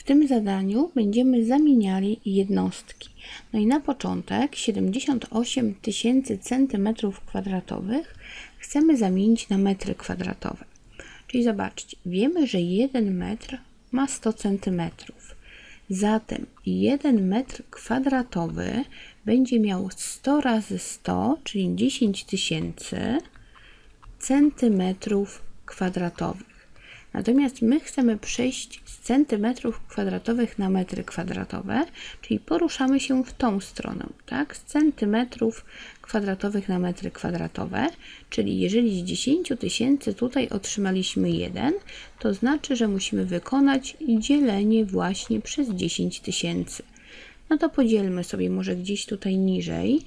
tym zadaniu będziemy zamieniali jednostki. No i na początek 78 000 cm² chcemy zamienić na metry kwadratowe. Czyli zobaczcie, wiemy, że 1 metr ma 100 cm. Zatem 1 metr kwadratowy będzie miał 100 razy 100, czyli 10 000 centymetrów kwadratowych. Natomiast my chcemy przejść z centymetrów kwadratowych na metry kwadratowe, czyli poruszamy się w tą stronę, tak? Z centymetrów kwadratowych na metry kwadratowe, czyli jeżeli z 10 000 tutaj otrzymaliśmy 1, to znaczy, że musimy wykonać dzielenie właśnie przez 10 000. No to podzielmy sobie może gdzieś tutaj niżej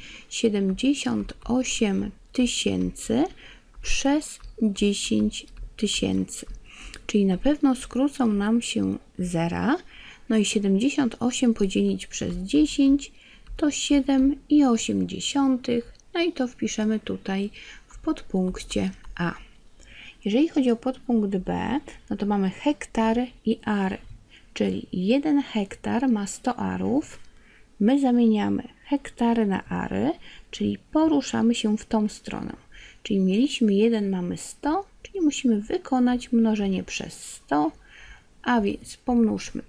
78 000 przez 10 000. Czyli na pewno skrócą nam się zera. No i 78 podzielić przez 10 to 7,8. No i to wpiszemy tutaj w podpunkcie A. Jeżeli chodzi o podpunkt B, no to mamy hektary i ary. Czyli 1 hektar ma 100 arów. My zamieniamy hektary na ary, czyli poruszamy się w tą stronę. Czyli mieliśmy 1, mamy 100, czyli musimy wykonać mnożenie przez 100, a więc pomnóżmy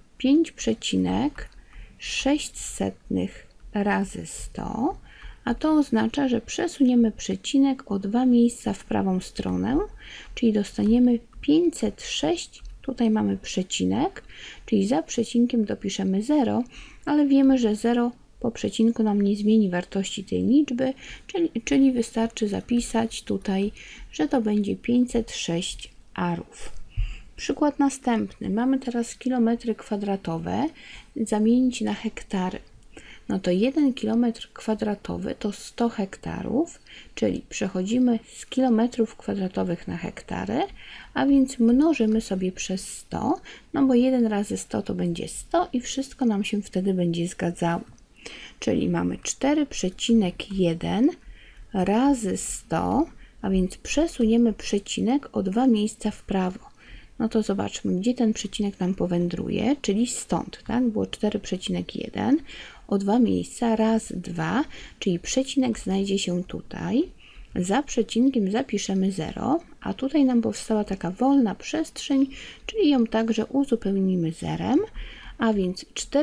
5,6 razy 100, a to oznacza, że przesuniemy przecinek o 2 miejsca w prawą stronę, czyli dostaniemy 506, tutaj mamy przecinek, czyli za przecinkiem dopiszemy 0, ale wiemy, że 0 po przecinku nam nie zmieni wartości tej liczby, czyli wystarczy zapisać tutaj, że to będzie 506 arów. Przykład następny. Mamy teraz kilometry kwadratowe zamienić na hektary. No to 1 kilometr kwadratowy to 100 hektarów, czyli przechodzimy z kilometrów kwadratowych na hektary, a więc mnożymy sobie przez 100, no bo 1 razy 100 to będzie 100 i wszystko nam się wtedy będzie zgadzało. Czyli mamy 4,1 razy 100, a więc przesuniemy przecinek o 2 miejsca w prawo. No to zobaczmy, gdzie ten przecinek nam powędruje, czyli stąd, tak? Było 4,1, o 2 miejsca, raz, 2, czyli przecinek znajdzie się tutaj. Za przecinkiem zapiszemy 0, a tutaj nam powstała taka wolna przestrzeń, czyli ją także uzupełnimy zerem. A więc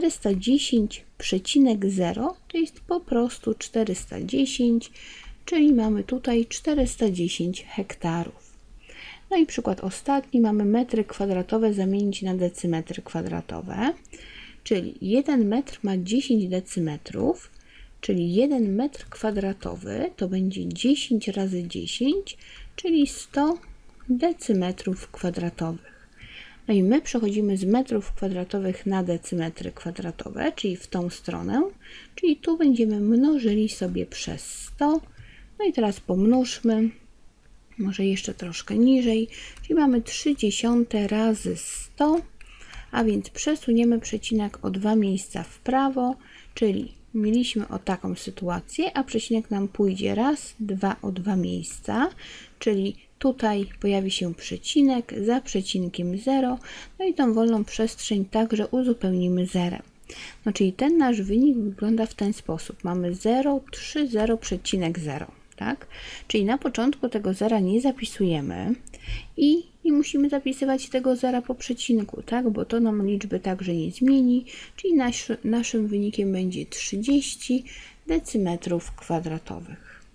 410,0 to jest po prostu 410, czyli mamy tutaj 410 hektarów. No i przykład ostatni, mamy metry kwadratowe zamienić na decymetry kwadratowe, czyli 1 metr ma 10 decymetrów, czyli 1 metr kwadratowy to będzie 10 razy 10, czyli 100 decymetrów kwadratowych. No i my przechodzimy z metrów kwadratowych na decymetry kwadratowe, czyli w tą stronę, czyli tu będziemy mnożyli sobie przez 100. No i teraz pomnóżmy, może jeszcze troszkę niżej, czyli mamy 0,3 razy 100, a więc przesuniemy przecinek o 2 miejsca w prawo, czyli mieliśmy o taką sytuację, a przecinek nam pójdzie raz, 2 o 2 miejsca, czyli tutaj pojawi się przecinek, za przecinkiem 0, no i tą wolną przestrzeń także uzupełnimy zerem. No czyli ten nasz wynik wygląda w ten sposób. Mamy 0,30,0, tak? Czyli na początku tego zera nie zapisujemy i nie musimy zapisywać tego zera po przecinku, tak? Bo to nam liczby także nie zmieni, czyli naszym wynikiem będzie 30 decymetrów kwadratowych.